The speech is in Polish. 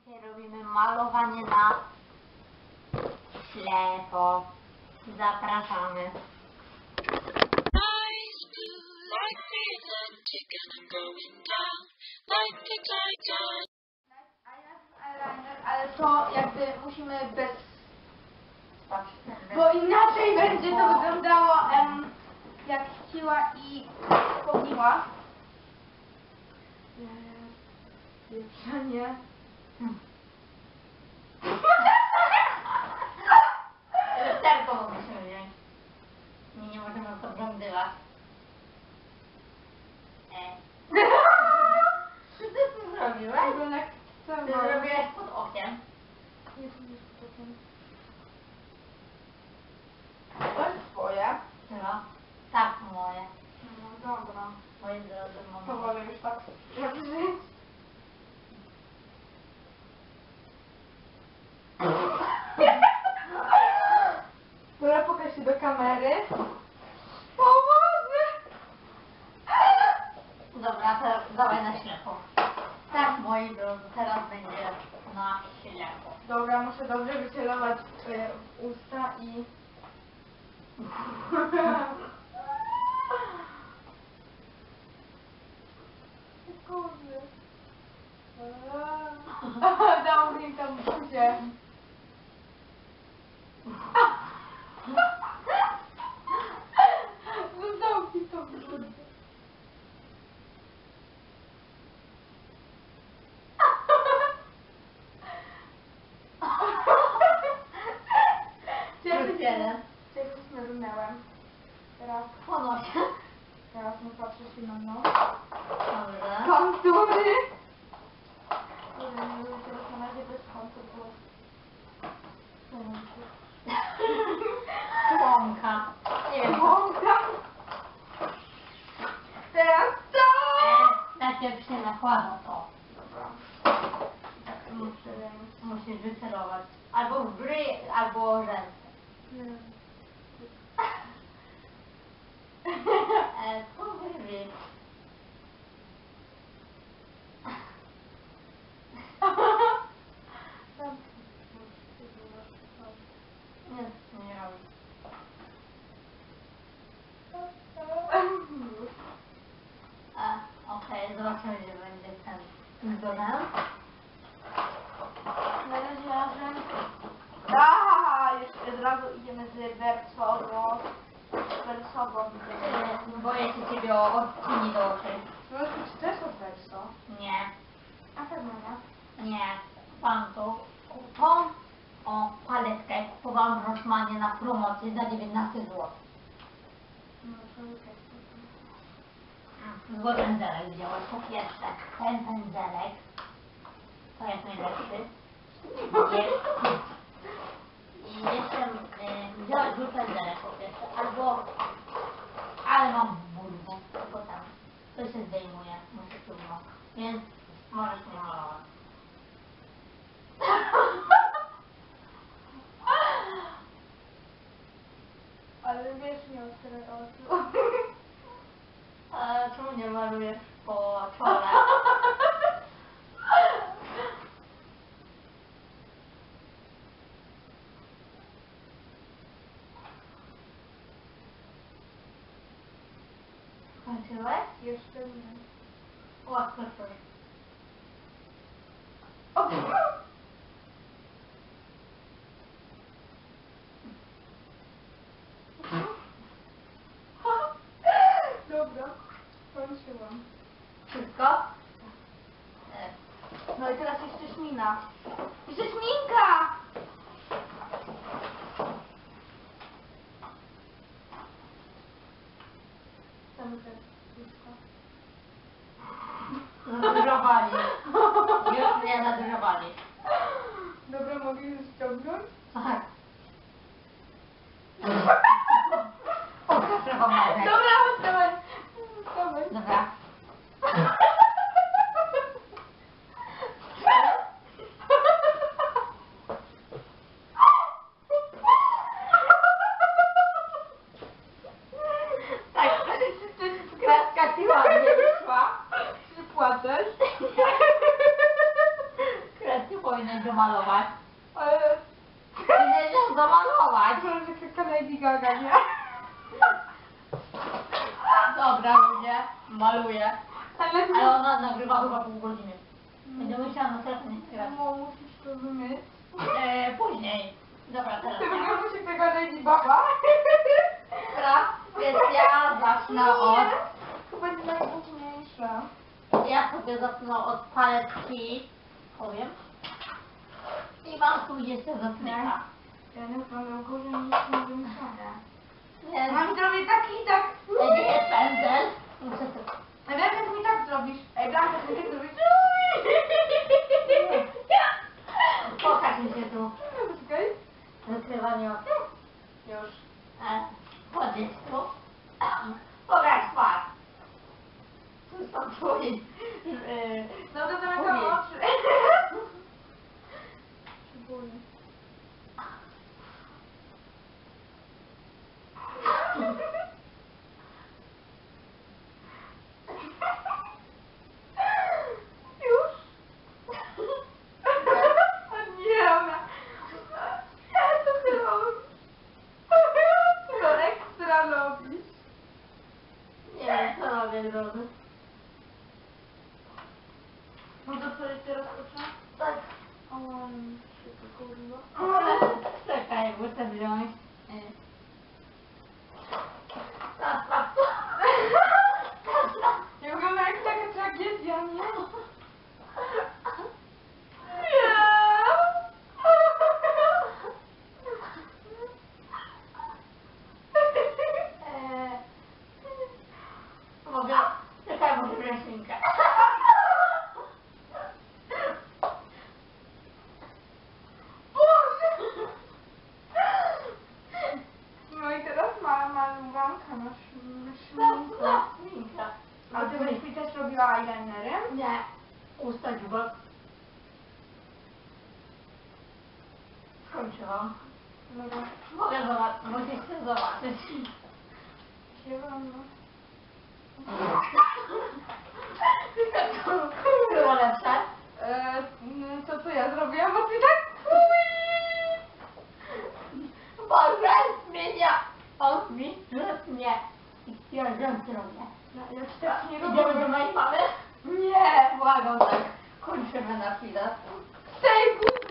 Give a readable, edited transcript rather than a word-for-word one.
Dzisiaj robimy malowanie na ślepo. Zapraszamy. Ale to jakby musimy bez... Bo inaczej będzie to wyglądało jak siła i pomniła. Pieprzenie. Lusterko musimy wziąć. Nie możemy podglądywać. Co ty tu zrobiłeś? Ty zrobiłeś pod okiem. Nie zrobisz potem. To jest twoje. No, tak moje. No dobra. Moje drodzy, To moje. wolę już tak zrobić. Dobra, pokaż się do kamery. Pomoże! Dobra, teraz dawaj na ślepo. Tak, moi drodzy, teraz będzie na ślepo. Dobra, muszę dobrze wycelować w usta i... Kurde. Dał mi tam buzię. Został mi to buzię. Plus jeden. Ciebie smyrnęłem. Teraz nie patrzę się na nos. Dobrze. Kontury! Kurde, nie lubię teraz na razie bez kontur, bo... Łąka. Nie wiem. Łąka. Teraz to! Najpierw się nakłada to. Dobra. Musisz wycelować. Albo w gry, albo ręce. Nie. Co wyryć? Nie robi. Okej, zobaczymy, gdzie będzie ten zgodę. Na razie razem. Da! Jeszcze od razu idziemy z wersowo. Wersowo widzę. Boję się ciebie o odcieni do oczy. No czy też od werso? Nie, A pewno nie. nie. Kupałam tą paletkę kupowałam w Rossmanie na promocji za 19 zł. No to okej. Zły pędzelek wziąłem po pierwsze. Ten pędzelek to jest najlepszy. I jeszcze wziąłem zły pędzelek po pierwsze. Ale mam bulwę, tylko tam. To się zdejmuje, muszę trudno. Więc możesz mnie malować. Ale wiesz, nie otwieraj oczu. Czemu nie malujesz po czole? Skończyłeś? Jeszcze nie. O, skończyłeś. O! Dobra, skończyłam. Wszystko? No i teraz jeszcze śmina. Jeszcze śminka! Zamykaj wszystko. Zadurowali. Już mnie zadurowali. Dobra, mogę już ściągnąć? Tak. Proszę pomagać. Dobra, oddawaj. Oddawaj. Dobra. Tak, kratka ci ładnie wyszła. Czy płaczesz? powinieneś domalować. Ale... Powinieneś ją domalować. Może taka Lady Gaga, nie? Dobra, ludzie, maluję. Ale Ale ona nagrywa chyba pół godziny. Będę musiała następnie grać. Mamo, musisz to wymyć. Później. Dobra, teraz Ty ja. wyglądasz jak taka Lady Baba. Dobra, więc ja zacznę od... Chyba nie najgłówniejsza. Ja sobie zacznę od paletki. Powiem. I mam tu jeszcze zatnika. Ja nie wyglądam gorzej niż na wymyślone. Nie, Mam zrobić tak i tak. to nie jest pędzel. Muszę to... Ej, Blanka, ty mi tak zrobisz. Ej, Blanka, ty mi tak zrobisz. Pokaż mi się tu. Okej? Wykrywanie oczu. Już. Chodzić tu. Pokaż twarz. Tu są twoi... No to zamykam Ujej. oczy. Szczególnie. Już? Nie, ona... Co ty robisz? Co ekstra robisz? Nie wiem, co robię, drodzy. No to co, jeszcze raz proszę? Tak. O, się to kurwa. Czekaj, muszę wziąć. Raz, raz. Nie wygląda jak taka tragedia, nie? Mogę... Czekaj, muszę wziąć ślinkę. No i teraz malowanka na szminkę. Ślinka. A ty byś mi też robiła eyelinerem? Nie. Usta dziubek. Skończyłam. Dobra. Mogę zobaczyć, musisz się zobaczyć. Zielono. Było lepsze? To co ja zrobiłam, bo ty tak... Boże, zmienia. On mi mnie. I ja rzęsy robię. Ja ci tak nie Idziemy do robię. mojej mamy? Nie! Błagam tak. Kończymy na chwilę. Tej